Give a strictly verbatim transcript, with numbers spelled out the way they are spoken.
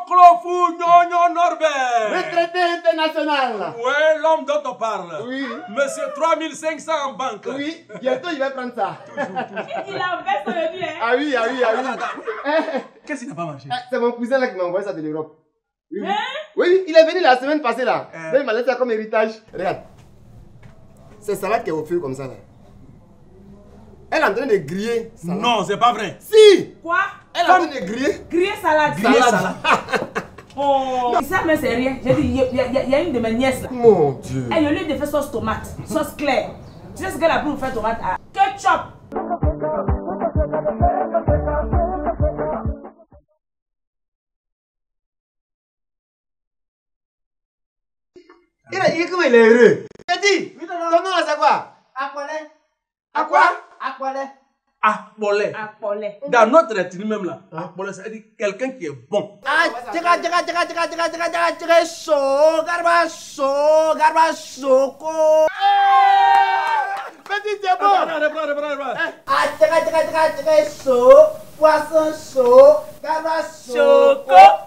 Clofou Nyonyo Norbert. Retraité international. Ouais, l'homme dont on parle. Oui. Monsieur trois mille cinq cents en banque. Oui, bientôt il va prendre ça. Il a fait aujourd'hui, hein. Ah oui, ah oui, ah oui. Qu'est-ce qui n'a pas marché? C'est mon cousin là qui m'a envoyé ça de l'Europe. Oui, oui. Hein? Oui, il est venu la semaine passée là. Euh. Donc, il m'a laissé ça comme héritage. Regarde. C'est salade qui est au feu comme ça là. Elle est en train de griller. Salade. Non, c'est pas vrai. Si. Quoi? Elle est en train de griller. Griller salade. Griller Salade. Oh. Ça, mais c'est rien. J'ai dit, il y, a- il y a- il y a une de mes nièces là. Mon Dieu. Elle, au lieu de faire sauce tomate, sauce claire. Tu sais ce qu'elle a pour faire tomate à ketchup. Il a dit comment il est heureux. Il a dit. Ton nom là c'est quoi? Aqualé. À quoi? Aqualé. Akpolé. Aqualé. Dans notre ethnie même là, Akpolé, ça veut dire quelqu'un qui est bon. Ah, tcheka tcheka tcheka tcheka tcheka tcheka tcheka tcheka so, garba so, garba soko. Petit c'est bon. Reprends, reprends, reprends, reprends. Ah, tcheka tcheka tcheka tcheka so, poisson so, garba soko. Choco.